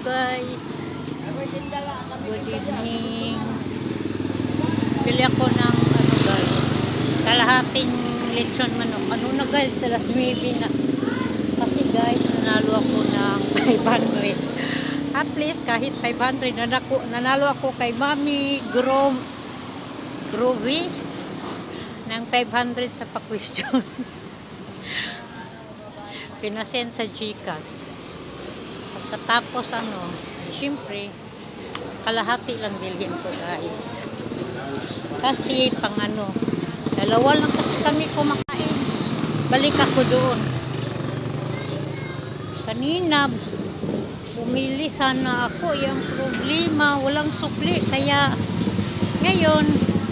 guys. Good evening. Bili ako ng ano guys, kalahating lechon manok. Ano na guys, alas 9 na. Kasi guys, nanalo ako ng 500. At least kahit 500 nanalo ako kay Mami Groovy ng 500 sa pa-question. Pinasend sa GCash. Pagkatapos ano, syempre kalahati lang bilhin ko guys. Kasi pang ano, dalawa lang kasi kami kumakain. Balik ako doon. Kanina bumili sana ako, yung problema walang sukli, kaya ngayon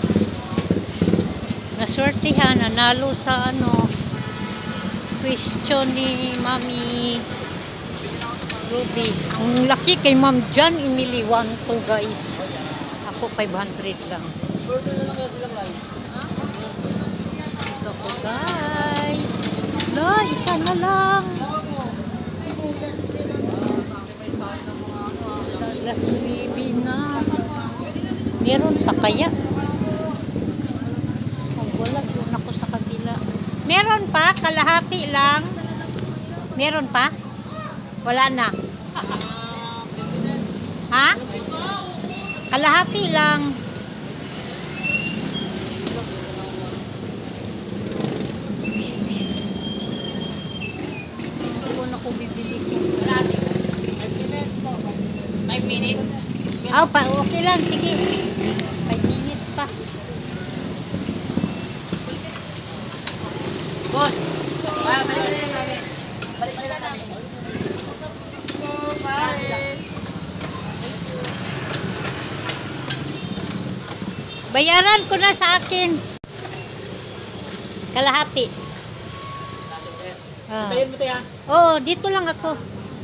naswertihan, nanalo sa ano question ni Mami Ruby. Ang laki kay Ma'am Jan Emily 1-2 guys. Ako 500 lang. Ito po guys. La, isa na lang. Last baby na. Meron pa kaya? Oh, wala doon ako sa kabila. Meron pa? Kalahati lang? Meron pa? Wala na. Ha? Kalahati lang. Ito na ko bibili ko. Kalahati. 5 minutes? Oh, okay lang. Sige. 5 minutes pa. Boss! Balik na lang namin. Balik na lang namin. Bayaran ko na sa akin. Kalahati. Bayan mo tayo. Oo, dito lang ako.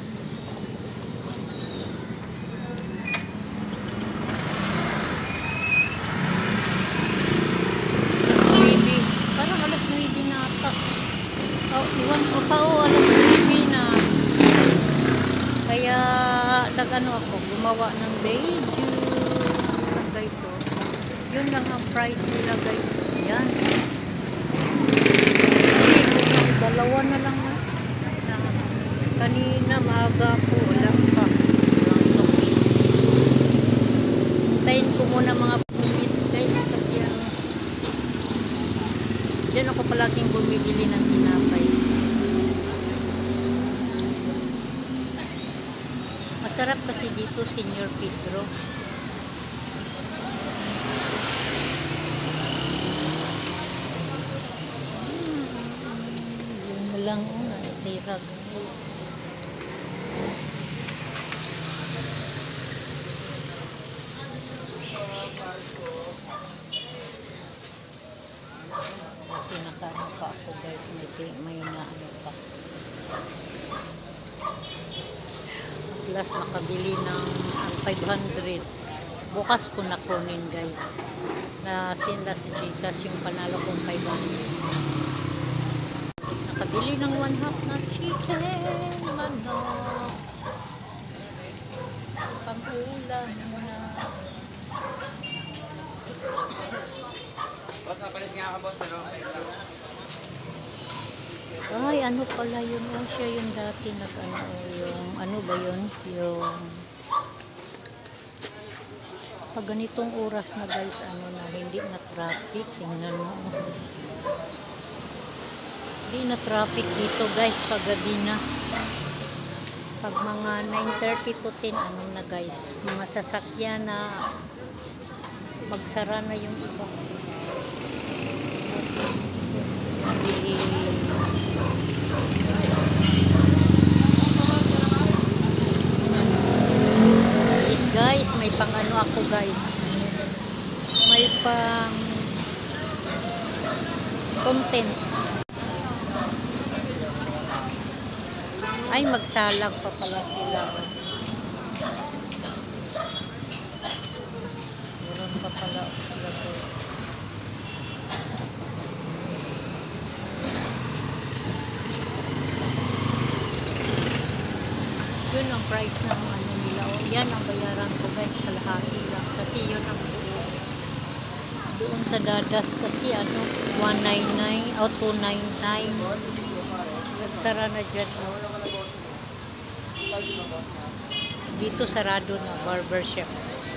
Parang alas 9 na ata. Oh, iwan ko pa alas 9 na. Kaya nag-ano ako, gumawa ng video. Guys, so yun lang ang price nila guys. Yan. Dalawa na lang na. Kanina maaga po, wala pa. Hintayin ko muna mga minutes guys. Kasi dyan ako palaging bumibili ng tinapay. Masarap kasi dito, Senyor Pedro. Yun na lang una, tira guys. Pinakaano pa ako guys, may na ano pa. Last nakabili ng 500. Bukas ko na kunin guys. Na sinda si GCash yung panalo kong 500. Nakabili ng 1/2 na chicken manok. Pang-ulam na. Boss, napalit nga ako boss, pero ay, ano pala yun? Oh, siya yung dati nag-ano, yung, ano ba yun? Yung, pag ganitong oras na guys, ano na, hindi na traffic. Tingnan mo. Hindi na traffic dito guys, pag gabi na. Pag mga 9:30 to 10, ano na guys, mga sasakyan na magsara na yung iba. Guys, may pang ano ako guys, may pang content. Ay, magsalang pa pala sila. Meron pa pala sila to. Yun ang price ng ano nila. Yan ang bayaran ko guys, kalahati lang. Kasi yun ang doon sa dadas kasi ano, 199 o 299. Nagsara na dyan. Dito sarado na, barbershop.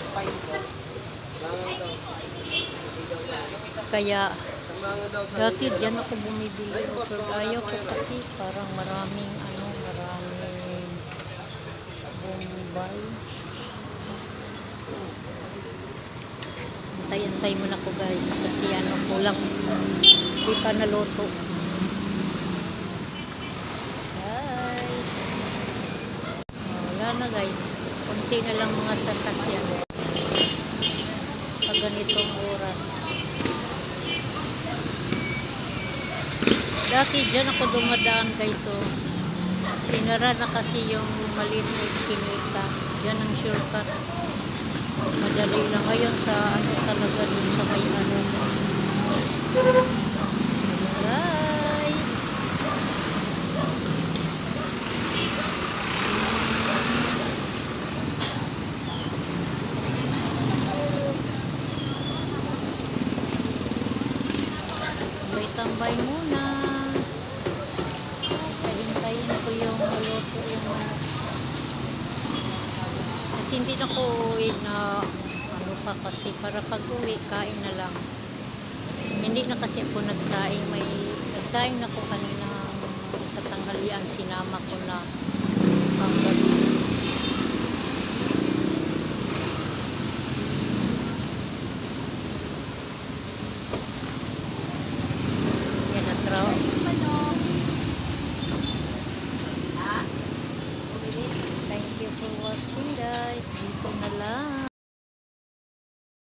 Kaya dati dyan ako bumibili. Pero ayaw ko kasi parang maraming Bombay. Antay-antay mo na ko guys kasi kulang di pa naluto guys. Wala na guys, kunti na lang mga sasakyan pag ganitong oras. Dati dyan ako dumadaan guys, so sinara na kasi yung maliit na iskinita. Yan ang shortcut. Madali lang ngayon sa talaga dun sa may guys. Tambay muna. Hintayin ko yung maluto yung kasi hindi na ko uwi na pa kasi para pag uwi kain na lang. Hindi na kasi ako nagsaing, nagsaing na ko kanina sa tanghalian, sinama ko na ang